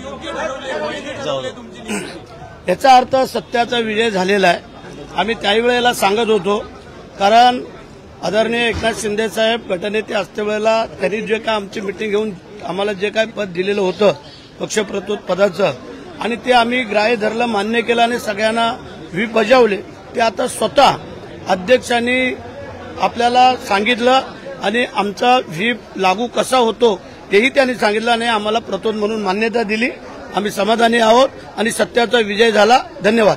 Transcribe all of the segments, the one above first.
याचा अर्थ सत्याचा विजय झालेला आहे। आम्ही त्याही वेळेला सांगत होतो, कारण आदरणीय एकनाथ शिंदे साहेब गटनेते असते वेळेला त्यांनी जे काय आमची मीटिंग घेऊन आम्हाला जे काय पद दिलेलं होतं पक्षप्रतोद पदाचं, आणि ते आम्ही ग्राह्य धरलं, मान्य केलं आणि सगळ्यांना व्हीप बजावले। ते आता स्वतः अध्यक्षांनी आपल्याला सांगितलं आणि आमचा व्हीप लागू कसा होतो तेही त्यांनी सांगितलं आणि आम्हाला प्रतोद म्हणून मान्यता दिली। आम्ही समाधानी आहोत आणि सत्याचा विजय झाला। धन्यवाद।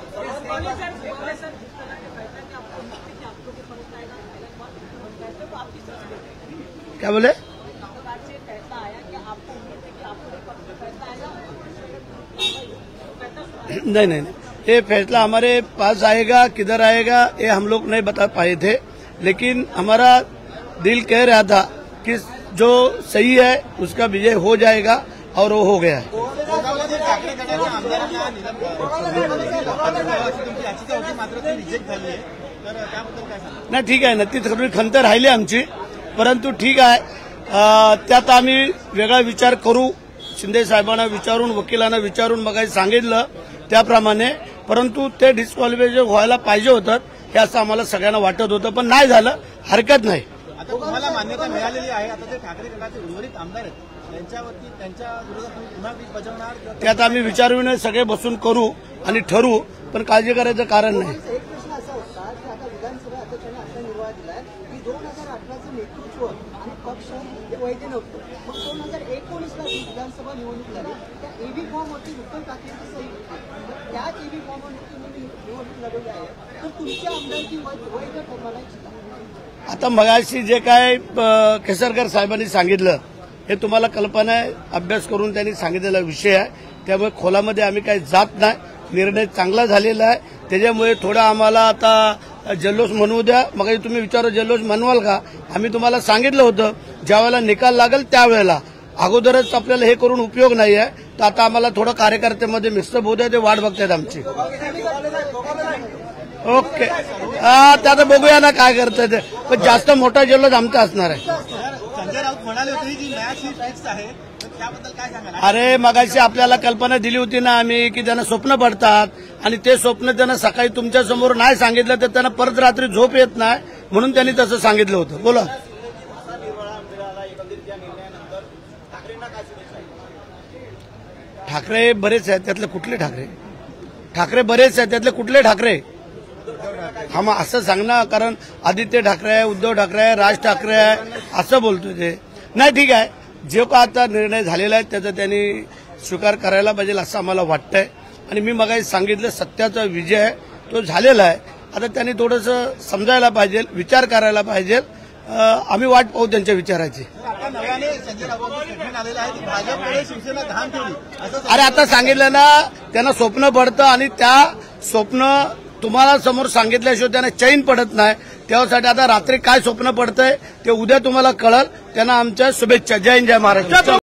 क्या बोले? नहीं नहीं, ये फैसला हमारे पास आएगा, किधर आएगा ये हम लोग नहीं बता पाए थे, लेकिन हमारा दिल कह रहा था कि जो सही है उसका विजय हो जाएगा और वो हो गया है। नाही ठीक आहे, नक्कीच थोडी खंत राहिली आमची, परंतु ठीक आहे, त्यात आम्ही वेगळा विचार करू। शिंदे साहेबांना विचारून, वकिलांना विचारून मग सांगितलं त्याप्रमाणे, परंतु ते डिस्क्वालिफाय व्हायला पाहिजे होतं हे असं आम्हाला सगळ्यांना वाटत होतं, पण नाही झालं, हरकत नाही। आता तुम्हाला मान्यता मिळालेली आहे, आता ते ठाकरे गटाचे उर्वरित आमदार आहेत त्यांच्यावरती त्यांच्या विरोधात पुन्हा व्हीप बजावणार, त्यात आम्ही विचारविनिमय सगळे बसून करू आणि ठरवू, पण काळजी करायचं कारण नाही। एक प्रश्न असा होता की आता विधानसभा अध्यक्षांनी असा निर्णय दिलाय की 2018चं नेतृत्व आणि पक्ष हे वैध नव्हतं, मग 2019ला जी विधानसभा निवडणूक झाली त्या एबी फॉर्मवरती उद्धव ठाकरेंची सही होती, त्याच एबी फॉर्मवरती तुम्ही निवडणूक लढवली आहे, तर तुमच्या आमदारकी वैध ठरणार आहे? आता मगाशी जे काय केसरकर साहेबांनी सांगितलं हे तुम्हाला कल्पना आहे, अभ्यास करून त्यांनी सांगितलेला विषय आहे, त्यामुळे खोलामध्ये आम्ही काही जात नाही। निर्णय चांगला झालेला आहे, त्याच्यामुळे थोडा आम्हाला आता जल्लोष म्हणवू द्या। मग तुम्ही विचारा जल्लोष म्हणवाल का? आम्ही तुम्हाला सांगितलं होतं ज्यावेळेला निकाल लागेल त्यावेळेला, अगोदरच आपल्याला हे करून उपयोग नाही आहे। तर आता आम्हाला थोडं कार्यकर्त्यामध्ये मिश्र होत आहे, ते वाट बघतायत आमची। ओके, त्यात बघूया ना काय करताय ते, पण जास्त मोठा जल्लोष आमचा असणार आहे। संजय राऊत म्हणाले होते की मॅच ही फिक्स आहे, तर त्याबद्दल काय सांगाल? अरे मगाशी आपल्याला कल्पना दिली होती ना आम्ही की त्यांना स्वप्न पडतात आणि ते स्वप्न त्यांना सकाळी तुमच्या समोर नाही सांगितलं तर त्यांना परत रात्री झोप येत नाही, म्हणून त्यांनी तसं सांगितलं होतं। बोला। ठाकरे बरेच आहेत, त्यातले कुठले ठाकरे? ठाकरे बरेच आहेत, त्यातले कुठले ठाकरे? हा मग असं सांग ना, कारण आदित्य ठाकरे आहे, उद्धव ठाकरे आहे, राज ठाकरे आहे, असं बोलतोय ते। नाही ठीक आहे, जे का आता निर्णय झालेला आहे त्याचा त्यांनी स्वीकार करायला पाहिजे असं आम्हाला वाटतंय, आणि मी मगाशी सांगितलं सत्याचा विजय तो झालेला आहे। आता त्यांनी थोडंसं समजायला पाहिजे, विचार करायला पाहिजे, आम्ही वाट पाहू त्यांच्या विचाराची। आता नव्याने संजय राऊत स्टेटमेंट आलेलं आहे की भाजपकडे शिवसेना धाम ठेवली असं। अरे आता सांगितलं ना, त्यांना स्वप्न पडतं आणि त्या स्वप्न तुम्हाला समोर सांगितल्याशिवाय त्यांना चैन पडत नाही, त्यासाठी आता रात्री काय स्वप्न पडतंय ते उद्या तुम्हाला कळल। त्यांना आमच्या शुभेच्छा। जय हिंद, जय महाराष्ट्र।